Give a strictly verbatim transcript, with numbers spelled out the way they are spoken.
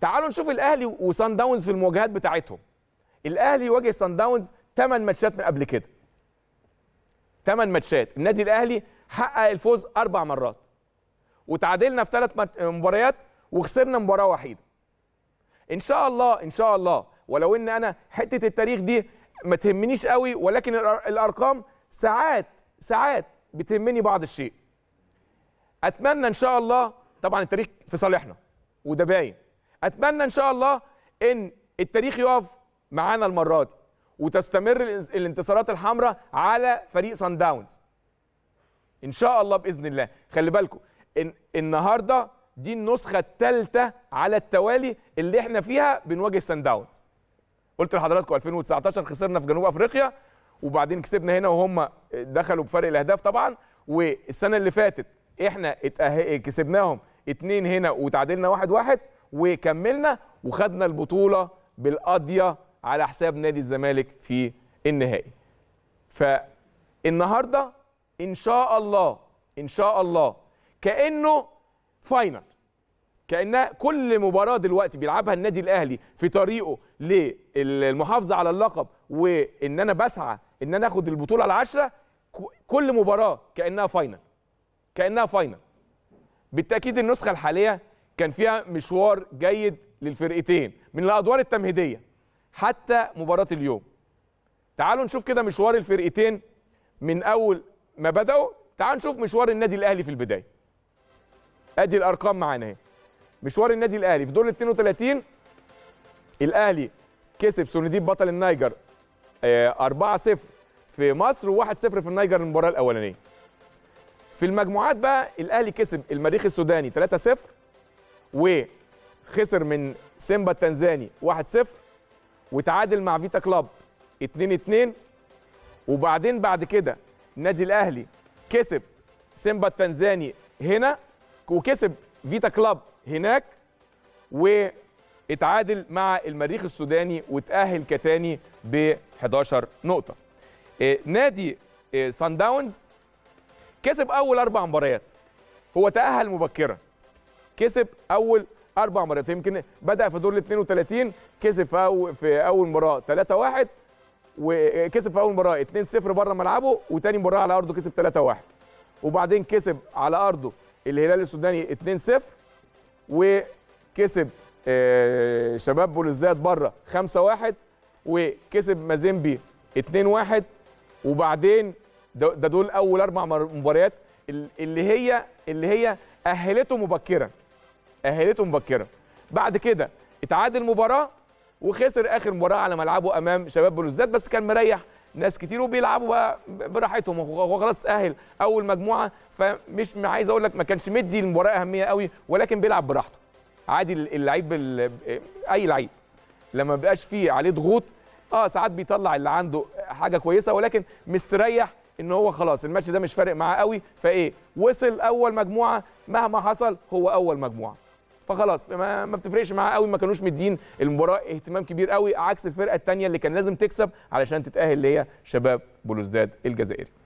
تعالوا نشوف الاهلي وصن داونز في المواجهات بتاعتهم. الاهلي واجه صن داونز ثمان ماتشات من قبل كده. ثمان ماتشات، النادي الاهلي حقق الفوز اربع مرات. وتعادلنا في ثلاث مباريات وخسرنا مباراه وحيده. ان شاء الله ان شاء الله، ولو ان انا حته التاريخ دي ما تهمنيش قوي، ولكن الارقام ساعات ساعات بتهمني بعض الشيء. اتمنى ان شاء الله، طبعا التاريخ في صالحنا وده باين، اتمنى ان شاء الله ان التاريخ يقف معانا المره دي وتستمر الانتصارات الحمراء على فريق صن داونز ان شاء الله باذن الله. خلي بالكم ان النهارده دي النسخه الثالثه على التوالي اللي احنا فيها بنواجه صن داونز. قلت لحضراتكم ألفين وتسعتاشر خسرنا في جنوب افريقيا، وبعدين كسبنا هنا وهم دخلوا بفرق الاهداف طبعا، والسنه اللي فاتت احنا كسبناهم اتنين هنا وتعادلنا واحد واحد، وكملنا وخدنا البطوله بالقضيه على حساب نادي الزمالك في النهائي. فالنهارده ان شاء الله ان شاء الله كانه فاينل، كانها كل مباراه دلوقتي بيلعبها النادي الاهلي في طريقه للمحافظه على اللقب، وان انا بسعى ان انا اخد البطوله العشره، كل مباراه كانها فاينل كانها فاينل. بالتاكيد النسخه الحاليه كان فيها مشوار جيد للفرقتين من الادوار التمهيديه حتى مباراه اليوم. تعالوا نشوف كده مشوار الفرقتين من اول ما بداوا. تعالوا نشوف مشوار النادي الاهلي في البدايه. ادي الارقام معانا اهي. مشوار النادي الاهلي في دور ال اثنين وثلاثين، الاهلي كسب سونديب بطل النيجر أربعة صفر في مصر وواحد صفر في النيجر المباراه الاولانيه. في المجموعات بقى الاهلي كسب المريخ السوداني ثلاثة صفر، وخسر من سيمبا التنزاني واحد صفر، وتعادل مع فيتا كلوب اتنين اتنين. وبعدين بعد كده النادي الاهلي كسب سيمبا التنزاني هنا، وكسب فيتا كلوب هناك، واتعادل مع المريخ السوداني وتأهل كتاني ب حداشر نقطة. إيه نادي إيه صن داونز كسب أول أربع مباريات، هو تأهل مبكرا، كسب أول أربع مباريات. يمكن بدأ في دور ال اثنين وثلاثين كسب في أول, في أول مباراة ثلاثة واحد، وكسب في أول مباراة اتنين صفر بره ملعبه، وتاني مباراة على أرضه كسب ثلاثة واحد، وبعدين كسب على أرضه الهلال السوداني اتنين صفر، وكسب شباب بولوزداد بره خمسة واحد، وكسب مازيمبي اتنين واحد. وبعدين ده دول اول اربع مباريات اللي هي اللي هي اهلته مبكرا اهلته مبكرا. بعد كده اتعادل مباراه وخسر اخر مباراه على ملعبه امام شباب بولوزداد، بس كان مريح ناس كتير وبيلعبوا بقى براحتهم، هو خلاص اهل اول مجموعه، فمش عايز اقول لك ما كانش مدي المباراه اهميه قوي، ولكن بيلعب براحته عادي. اللعيب اي لعيب لما بيبقاش فيه عليه ضغوط اه ساعات بيطلع اللي عنده حاجه كويسه، ولكن مستريح ان هو خلاص الماتش ده مش فارق معاه قوي، فايه وصل اول مجموعه مهما حصل هو اول مجموعه، فخلاص ما, ما بتفرقش معاه قوي. ما كانوش مدين المباراه اهتمام كبير قوي، عكس الفرقه الثانيه اللي كان لازم تكسب علشان تتاهل اللي هي شباب بولوزداد الجزائري.